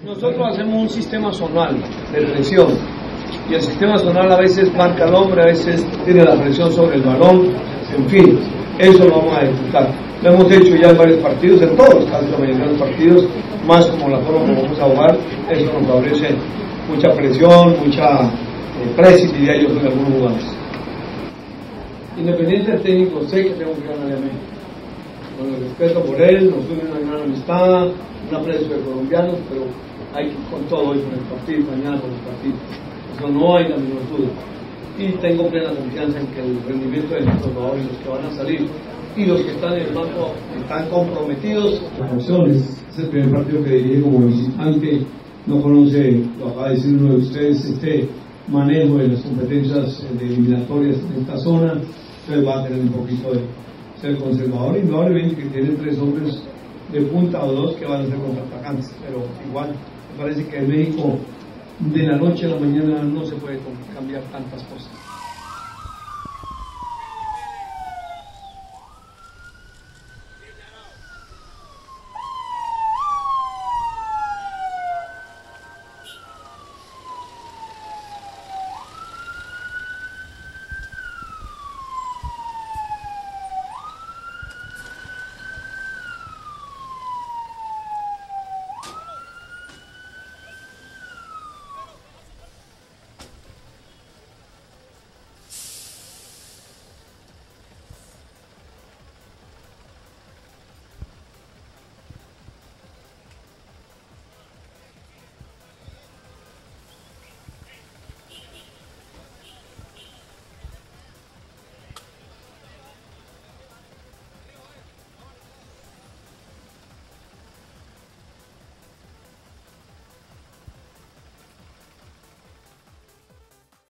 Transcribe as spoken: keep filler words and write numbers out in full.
Nosotros hacemos un sistema zonal de presión y el sistema zonal a veces marca el hombre, a veces tiene la presión sobre el balón, en fin, eso lo vamos a ejecutar. Lo hemos hecho ya en varios partidos, en todos, casi la mayoría de los partidos, más como la forma como vamos a jugar, eso nos favorece mucha presión, mucha eh, presión, diría yo, con algunos jugadores. Independiente del técnico, sé que tengo que ganarle a México. Con el respeto por él, nos une una gran amistad, un aprecio de colombianos, pero hay que ir con todo hoy con el partido, mañana con el partido. Eso no hay la menor duda. Y tengo plena confianza en que el rendimiento de nuestros jugadores, los que van a salir y los que están en el banco, están comprometidos. Opciones. Es el primer partido que dirige como visitante, no conoce, lo acaba de decir uno de ustedes, este manejo de las competencias de eliminatorias en esta zona, entonces va a tener un poquito de ser conservador, indudablemente que tiene tres hombres de punta o dos que van a ser contraatacantes, pero igual me parece que en México de la noche a la mañana no se puede cambiar tantas cosas.